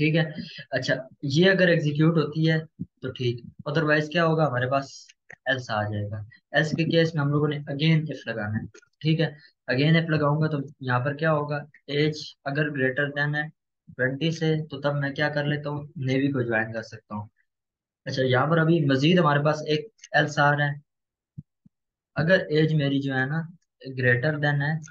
ठीक है। अच्छा, ये अगर एग्जीक्यूट होती है तो ठीक, अदरवाइज क्या होगा हमारे पास, एल्स आ जाएगा। एल्स के केस में हम लोगों ने अगेन इफ लगाना है। ठीक है, अगेन इफ लगाऊंगा तो यहाँ पर क्या होगा, एज अगर ग्रेटर देन है 20 से, तो तब मैं क्या कर लेता हूँ, नेवी को ज्वाइन कर सकता हूँ। अच्छा, यहाँ पर अभी मजीद हमारे पास एक एल्स आ रहा है। अगर एज मेरी जो है ना ग्रेटर देन है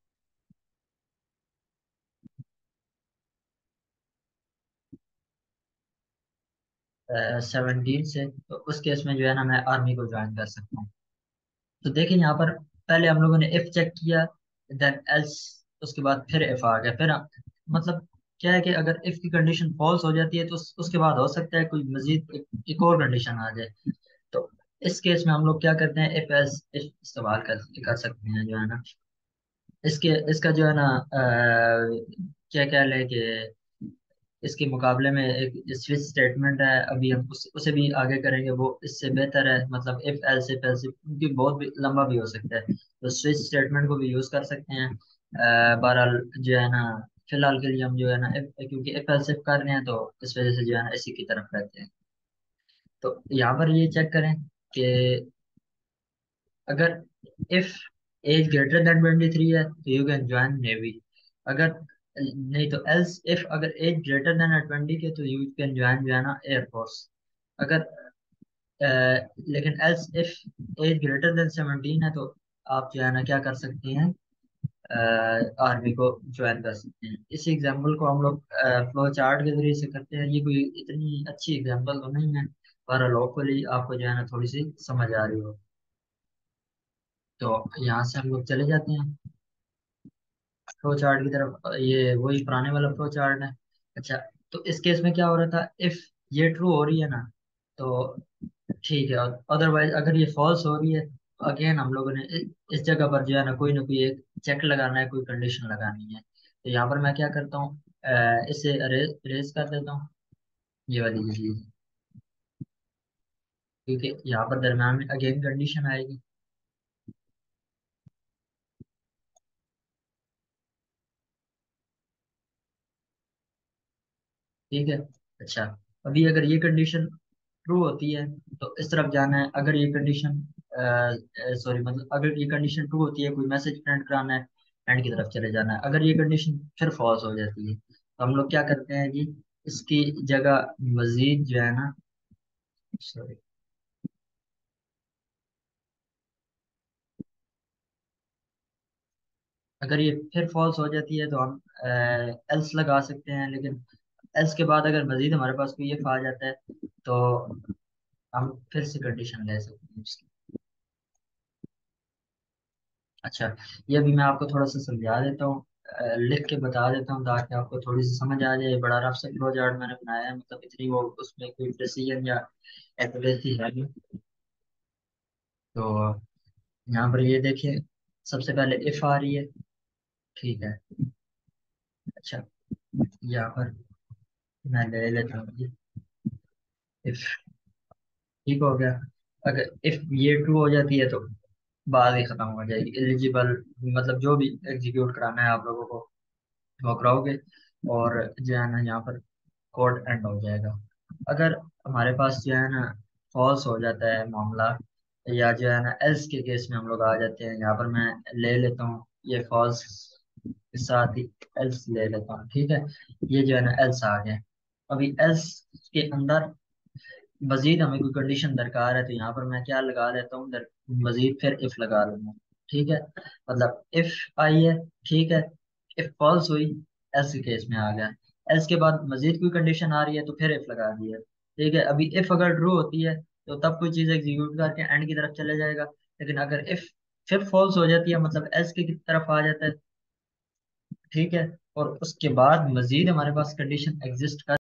17 से, तो उस केस में जो है ना मैं आर्मी को ज्वाइन कर सकता हूँ। तो देखिए यहाँ पर पहले हम लोगों ने इफ चेक किया, देन एल्स, उसके बाद फिर इफ आ गया। फिर मतलब क्या है कि अगर इफ की कंडीशन फॉल्स हो जाती है तो उसके बाद हो सकता है कोई मजीद एक और कंडीशन आ जाए। तो इस केस में हम लोग क्या करते हैं, इफ एल्स इफ इस्तेमाल कर सकते हैं जो है ना। इसके इसका जो है ना क्या कह लें कि इसके मुकाबले में एक स्विच स्टेटमेंट है, अभी हम उसे भी आगे करेंगे, वो इससे बेहतर है। मतलब इफ एल्स इफ एल्स क्योंकि बहुत भी लंबा भी हो सकता है, तो स्विच स्टेटमेंट को भी यूज कर सकते हैं। बहरहाल जो है ना, फिलहाल के लिए हम जो है ना क्योंकि इफ एल्स इफ कर रहे हैं तो इस वजह से जो है ना इसी की तरफ रहते हैं। तो यहाँ पर ये चेक करें कि अगर इफ एज ग्रेटर देन 23 है तो यू कैन ज्वाइन नेवी। अगर नहीं तो एल्स इफ अगर एज ग्रेटर देन 20 के, तो यू कैन ज्वाइन जो है ना एयरफोर्स। अगर लेकिन else if age greater than 17 है तो आप जो है ना क्या कर सकते हैं, आर्मी को ज्वाइन कर सकते हैं। इस एग्जाम्पल को हम लोग फ्लो चार्ट के जरिए से करते हैं। ये कोई इतनी अच्छी एग्जाम्पल तो नहीं है, पर लोकली आपको जो है ना थोड़ी सी समझ आ रही हो। तो यहाँ से हम लोग चले जाते हैं फ्लो चार्ट की तरफ। ये वही पुराने वाला फ्लो चार्ट है। अच्छा, तो इस केस में क्या हो रहा था, इफ ये ट्रू हो रही है ना तो ठीक है, अदरवाइज अगर ये फॉल्स हो रही है तो अगेन हम लोगों ने इस जगह पर जो है ना कोई एक चेक लगाना है, कोई कंडीशन लगानी है। तो यहाँ पर मैं क्या करता हूँ, इसे अरेज कर देता हूँ, ये वाली चीज, क्योंकि यहाँ पर दरम्यान में अगेन कंडीशन आएगी। ठीक है। अच्छा, अभी अगर ये कंडीशन ट्रू होती है तो इस तरफ जाना है। अगर ये कंडीशन सॉरी मतलब अगर ये कंडीशन ट्रू होती है, कोई मैसेज प्रिंट कराना है, एंड की तरफ चले जाना है। अगर ये कंडीशन फिर फॉल्स हो जाती है तो हम लोग क्या करते हैं जी, इसकी जगह मजीद जो है ना, सॉरी, अगर ये फिर फॉल्स हो जाती है तो हम एल्स लगा सकते हैं। लेकिन एल्स के बाद अगर मजीद हमारे पास कोई ये आ जाता है तो हम फिर से कंडीशन ले सकते हैं उसकी। अच्छा, ये भी मैं आपको थोड़ा सा समझा देता हूँ, लिख के बता देता हूँ ताकि आपको थोड़ी सी समझ आ जाए। बड़ा रफ सा फ्लो चार्ट मैंने बनाया है, मतलब इतनी वो उसमें कोई प्रेसिजन या एक्यूरेसी है नहीं। तो यहाँ पर ये देखिए, सबसे पहले इफ आ रही है। ठीक है। अच्छा, यहाँ पर मैं ले लेता हूँ इफ, ठीक हो गया। अगर इफ ये ट्रू हो जाती है तो बात ही खत्म हो जाएगी, एलिजिबल, मतलब जो भी एग्जीक्यूट कराना है आप लोगों को वो कराओगे, और जो है ना यहाँ पर कोड एंड हो जाएगा। अगर हमारे पास जो है ना फॉल्स हो जाता है मामला, या जो है ना एल्स के केस में हम लोग आ जाते हैं, यहाँ पर मैं ले लेता हूँ ये फॉल्स के साथ ही एल्स ले लेता हूँ। ठीक है, ये जो है ना एल्स आ गया। अभी एल्स के अंदर मजीद हमें कोई कंडीशन दरकार है तो यहाँ पर मैं क्या लगा लेता हूँ, मजीद फिर इफ लगा लूंगा। ठीक है, मतलब इफ आई है, ठीक है, इफ फॉल्स हुई, एल्स के केस में आ गया। एल्स के बाद मजीद कोई कंडीशन आ रही है तो फिर इफ लगा दिया। ठीक है, अभी इफ अगर ट्रू होती है तो तब कोई चीज एग्जीक्यूट करके एंड की तरफ चले जाएगा। लेकिन अगर इफ फिर फॉल्स हो जाती है, मतलब एल्स की तरफ आ जाता है, ठीक है, और उसके बाद मजीद हमारे पास कंडीशन एग्जिस्ट